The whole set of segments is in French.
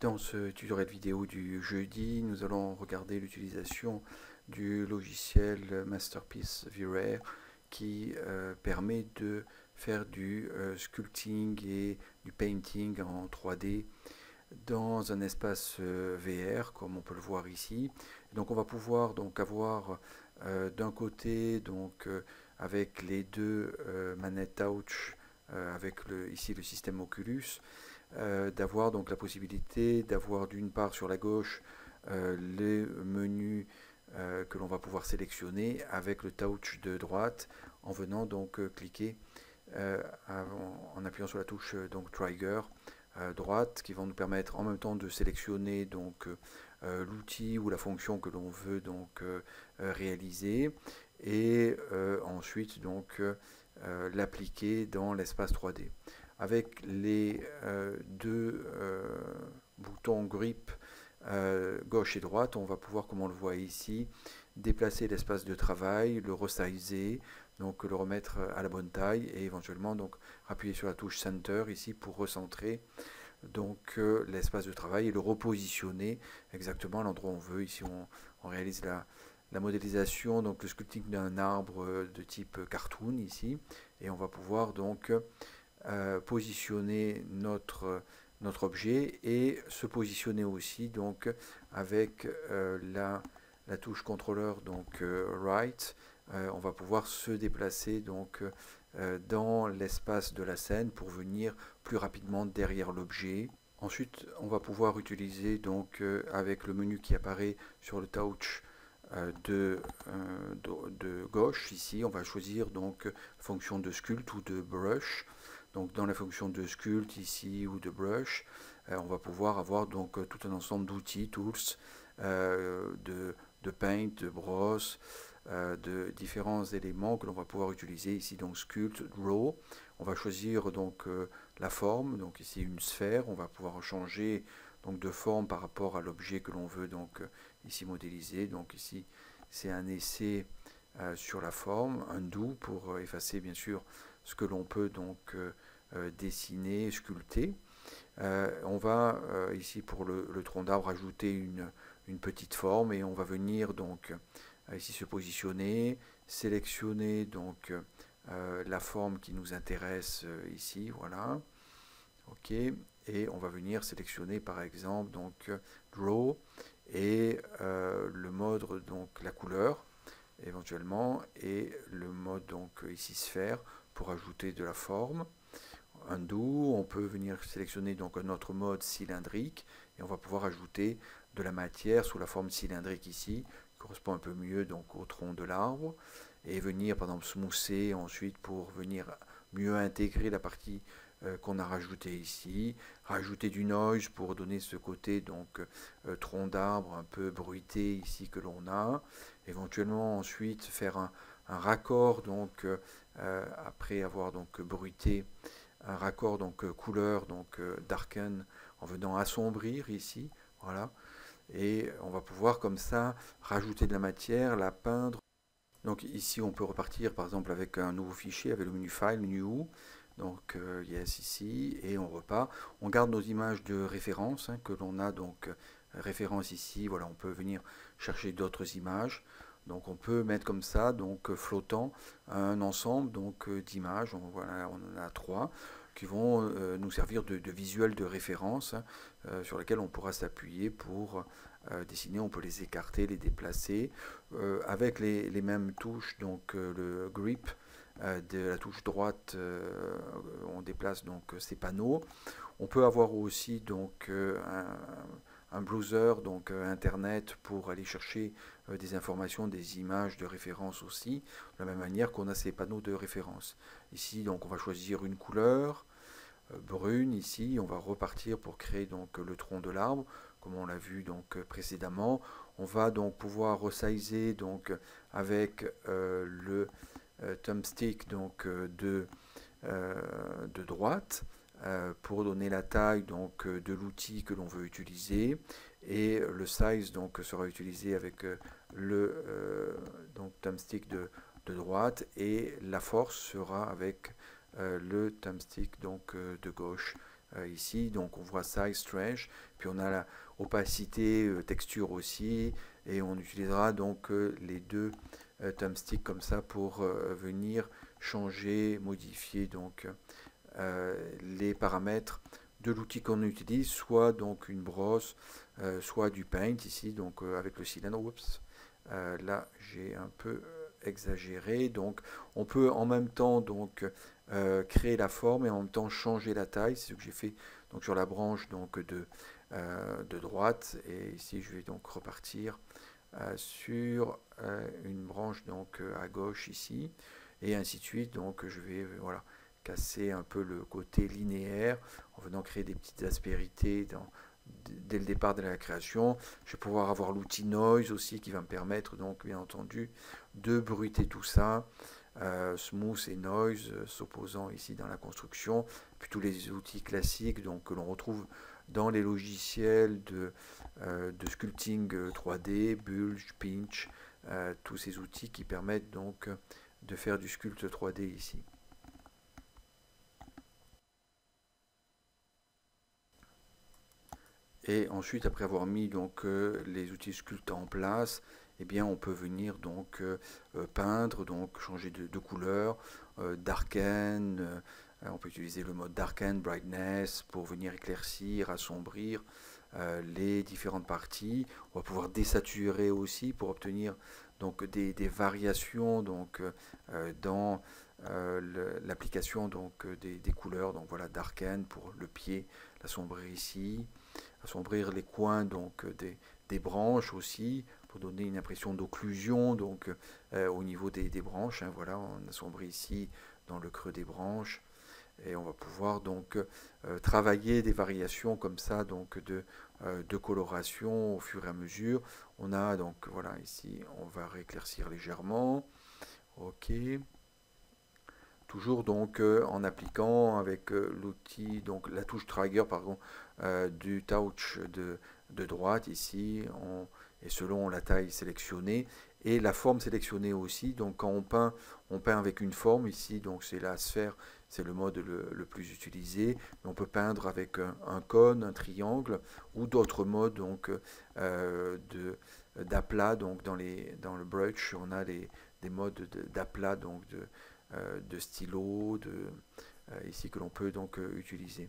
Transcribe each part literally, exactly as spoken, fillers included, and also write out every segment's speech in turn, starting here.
Dans ce tutoriel vidéo du jeudi, nous allons regarder l'utilisation du logiciel Masterpiece V-Ray qui euh, permet de faire du euh, sculpting et du painting en trois D dans un espace euh, V R comme on peut le voir ici. Donc on va pouvoir donc avoir euh, d'un côté donc euh, avec les deux euh, manettes touch euh, avec le, ici le système Oculus, euh, d'avoir donc la possibilité d'avoir d'une part sur la gauche euh, les menus euh, que l'on va pouvoir sélectionner avec le touch de droite en venant donc euh, cliquer euh, en, en appuyant sur la touche euh, donc trigger euh, droite qui vont nous permettre en même temps de sélectionner donc euh, l'outil ou la fonction que l'on veut donc euh, réaliser et euh, ensuite donc euh, l'appliquer dans l'espace trois D. Avec les euh, deux euh, boutons grip euh, gauche et droite, on va pouvoir, comme on le voit ici, déplacer l'espace de travail, le resizer, donc le remettre à la bonne taille et éventuellement donc appuyer sur la touche Center ici pour recentrer donc euh, l'espace de travail et le repositionner exactement à l'endroit où on veut. Ici on, on réalise la, la modélisation, donc le sculpting d'un arbre de type cartoon ici, et on va pouvoir donc euh, positionner notre notre objet et se positionner aussi donc avec euh, la, la touche contrôleur donc euh, right. Euh, on va pouvoir se déplacer donc euh, dans l'espace de la scène pour venir plus rapidement derrière l'objet. Ensuite, on va pouvoir utiliser donc euh, avec le menu qui apparaît sur le touch euh, de, euh, de, de gauche ici, on va choisir donc fonction de sculpt ou de brush. Donc dans la fonction de sculpt ici ou de brush, euh, on va pouvoir avoir donc euh, tout un ensemble d'outils, tools, euh, de, de paint, de brosse, euh, de différents éléments que l'on va pouvoir utiliser ici. Donc sculpt, draw, on va choisir donc euh, la forme, donc ici une sphère, on va pouvoir changer donc de forme par rapport à l'objet que l'on veut donc euh, ici modéliser. Donc ici c'est un essai euh, sur la forme, undo pour euh, effacer bien sûr ce que l'on peut donc euh, euh, dessiner, sculpter. Euh, on va euh, ici pour le, le tronc d'arbre ajouter une, une petite forme et on va venir donc euh, ici se positionner, sélectionner donc euh, la forme qui nous intéresse euh, ici, voilà. Ok, et on va venir sélectionner par exemple donc draw et euh, le mode donc la couleur éventuellement et le mode donc ici sphère pour ajouter de la forme. Undo, on peut venir sélectionner donc un autre mode cylindrique et on va pouvoir ajouter de la matière sous la forme cylindrique ici, qui correspond un peu mieux donc au tronc de l'arbre, et venir par exemple smoother ensuite pour venir mieux intégrer la partie euh, qu'on a rajoutée ici, rajouter du noise pour donner ce côté donc euh, tronc d'arbre un peu bruité ici que l'on a, éventuellement ensuite faire un, un raccord donc euh, après avoir donc bruité un raccord donc euh, couleur donc euh, darken en venant assombrir ici, voilà, et on va pouvoir comme ça rajouter de la matière, la peindre. Donc ici on peut repartir par exemple avec un nouveau fichier avec le menu file, new, donc euh, yes ici, et on repart. On garde nos images de référence hein, que l'on a donc euh, référence ici, voilà, on peut venir chercher d'autres images. Donc on peut mettre comme ça, donc euh, flottant, un ensemble donc euh, d'images, on, voilà, on en a trois, qui vont euh, nous servir de, de visuel de référence hein, euh, sur lesquels on pourra s'appuyer pour euh, dessiner. On peut les écarter, les déplacer euh, avec les, les mêmes touches, donc euh, le grip euh, de la touche droite, euh, on déplace donc ces panneaux. On peut avoir aussi donc euh, un, un browser, donc euh, internet pour aller chercher euh, des informations, des images de référence aussi, de la même manière qu'on a ces panneaux de référence. Ici donc on va choisir une couleur euh, brune ici, on va repartir pour créer donc le tronc de l'arbre comme on l'a vu donc précédemment. On va donc pouvoir resizer donc avec euh, le euh, thumbstick donc euh, de, euh, de droite euh, pour donner la taille donc de l'outil que l'on veut utiliser, et le size donc sera utilisé avec le euh, donc thumbstick de, de droite, et la force sera avec euh, le thumbstick donc euh, de gauche euh, ici, donc on voit size, stretch, puis on a la opacité, euh, texture aussi, et on utilisera donc euh, les deux euh, thumbsticks comme ça pour euh, venir changer, modifier donc euh, les paramètres de l'outil qu'on utilise, soit donc une brosse, euh, soit du paint ici, donc euh, avec le cylindre. Oups, euh, là j'ai un peu exagéré. Donc on peut en même temps donc euh, créer la forme et en même temps changer la taille. C'est ce que j'ai fait donc sur la branche donc de, euh, de droite. Et ici je vais donc repartir euh, sur euh, une branche donc à gauche ici et ainsi de suite. Donc je vais euh, voilà casser un peu le côté linéaire en venant créer des petites aspérités dans, dès le départ de la création. Je vais pouvoir avoir l'outil noise aussi qui va me permettre donc bien entendu de bruiter tout ça. Euh, smooth et noise euh, s'opposant ici dans la construction, puis tous les outils classiques donc, que l'on retrouve dans les logiciels de, euh, de sculpting trois D, Bulge, Pinch, euh, tous ces outils qui permettent donc de faire du sculpte trois D ici. Et ensuite, après avoir mis donc euh, les outils sculptants en place, eh bien, on peut venir donc euh, euh, peindre, donc changer de, de couleur, euh, darken. Euh, on peut utiliser le mode darken, brightness pour venir éclaircir, assombrir euh, les différentes parties. On va pouvoir désaturer aussi pour obtenir donc des, des variations donc euh, dans euh, l'application donc des, des couleurs. Donc voilà, darken pour le pied, l'assombrir ici, assombrir les coins donc des, des branches aussi pour donner une impression d'occlusion donc euh, au niveau des, des branches. Hein, voilà, on assombrit ici dans le creux des branches et on va pouvoir donc euh, travailler des variations comme ça donc de, euh, de coloration au fur et à mesure. On a donc voilà ici on va rééclaircir légèrement. Ok. Toujours donc euh, en appliquant avec euh, l'outil, donc la touche trigger pardon, euh, du touch de, de droite ici, on, et selon la taille sélectionnée, et la forme sélectionnée aussi. Donc quand on peint, on peint avec une forme ici, donc c'est la sphère, c'est le mode le, le plus utilisé. Mais on peut peindre avec un, un cône, un triangle, ou d'autres modes donc euh, de d'aplat. Donc dans, les, dans le brush, on a les, des modes d'aplat, donc de de stylo, de, euh, ici que l'on peut donc euh, utiliser.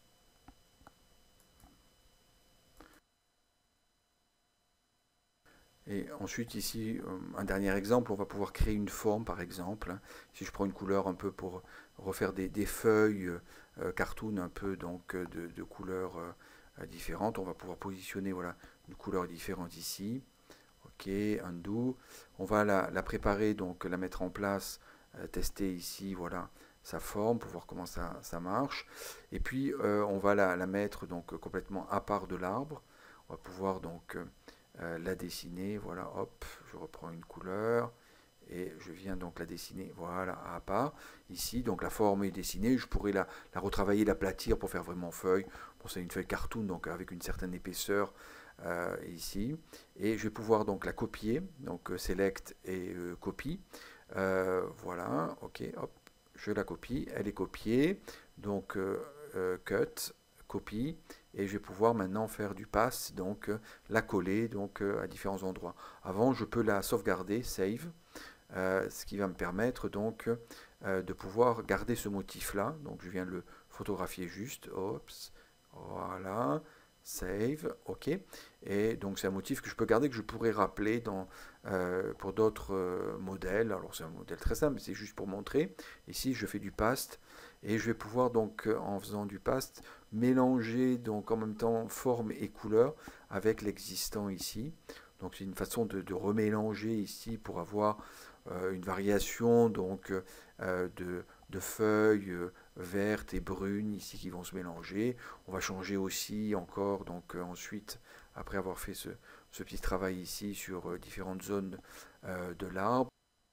Et ensuite ici, euh, un dernier exemple, on va pouvoir créer une forme par exemple. Hein. Si je prends une couleur un peu pour refaire des, des feuilles euh, cartoon un peu donc de, de couleurs euh, différentes, on va pouvoir positionner voilà, une couleur différente ici. Ok, undo. On va la, la préparer, donc la mettre en place, euh, tester ici, voilà, sa forme, pour voir comment ça, ça marche. Et puis, euh, on va la, la mettre donc complètement à part de l'arbre. On va pouvoir donc euh, la dessiner, voilà, hop, je reprends une couleur. Et je viens donc la dessiner, voilà, à part. Ici, donc la forme est dessinée. Je pourrais la, la retravailler, l'aplatir pour faire vraiment feuille. Bon, c'est une feuille cartoon, donc avec une certaine épaisseur. Euh, ici et je vais pouvoir donc la copier donc euh, select et euh, copie euh, voilà ok hop je la copie elle est copiée donc euh, euh, cut copie et je vais pouvoir maintenant faire du pass donc euh, la coller donc euh, à différents endroits. Avant je peux la sauvegarder save euh, ce qui va me permettre donc euh, de pouvoir garder ce motif là donc je viens le photographier juste Ops, voilà save, ok. Et donc c'est un motif que je peux garder, que je pourrais rappeler dans, euh, pour d'autres euh, modèles. Alors c'est un modèle très simple, c'est juste pour montrer. Ici je fais du past et je vais pouvoir donc euh, en faisant du past mélanger donc en même temps forme et couleur avec l'existant ici. Donc c'est une façon de, de remélanger ici pour avoir euh, une variation donc euh, de, de feuilles euh, vertes et brunes ici qui vont se mélanger. On va changer aussi encore donc euh, ensuite après avoir fait ce, ce petit travail ici sur euh, différentes zones euh, de l'arbre.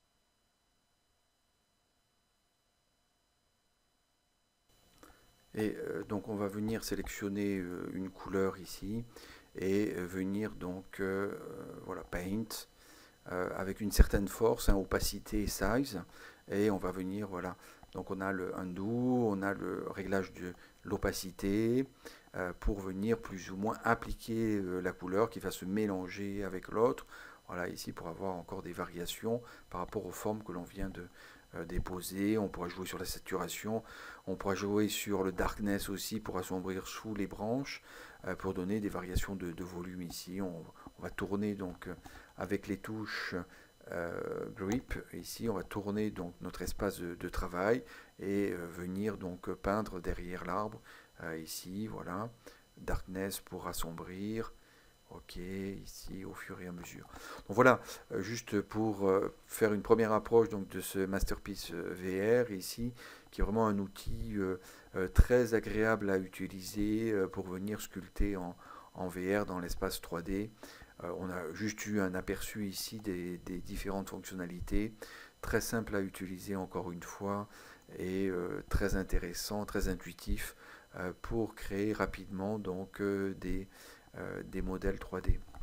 Et euh, donc on va venir sélectionner euh, une couleur ici et euh, venir donc euh, voilà paint euh, avec une certaine force, hein, opacité et size et on va venir voilà Donc on a le undo, on a le réglage de l'opacité euh, pour venir plus ou moins appliquer euh, la couleur qui va se mélanger avec l'autre. Voilà, ici pour avoir encore des variations par rapport aux formes que l'on vient de euh, déposer. On pourra jouer sur la saturation, on pourra jouer sur le darkness aussi pour assombrir sous les branches, euh, pour donner des variations de, de volume ici. On, on va tourner donc euh, avec les touches Euh, grip. Ici, on va tourner donc notre espace de, de travail et euh, venir donc peindre derrière l'arbre. Euh, ici, voilà, darkness pour assombrir. Ok, ici au fur et à mesure. Donc voilà, euh, juste pour euh, faire une première approche donc de ce Masterpiece euh, V R ici, qui est vraiment un outil euh, euh, très agréable à utiliser euh, pour venir sculpter en, en V R dans l'espace trois D. Euh, on a juste eu un aperçu ici des, des différentes fonctionnalités, très simple à utiliser encore une fois, et euh, très intéressant, très intuitif euh, pour créer rapidement donc euh, des, euh, des modèles trois D.